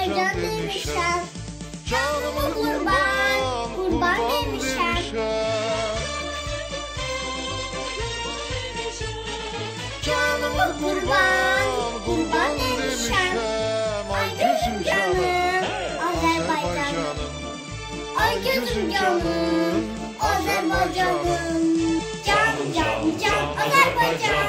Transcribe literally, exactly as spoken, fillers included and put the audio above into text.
Azərbaycan demişəm. Canımı qurban, qurban demişəm. Canımı qurban, qurban demişəm. Ay gözüm canım, Azərbaycanım. Ay gözüm canım, Azərbaycanım. Can, can, can, Azərbaycan.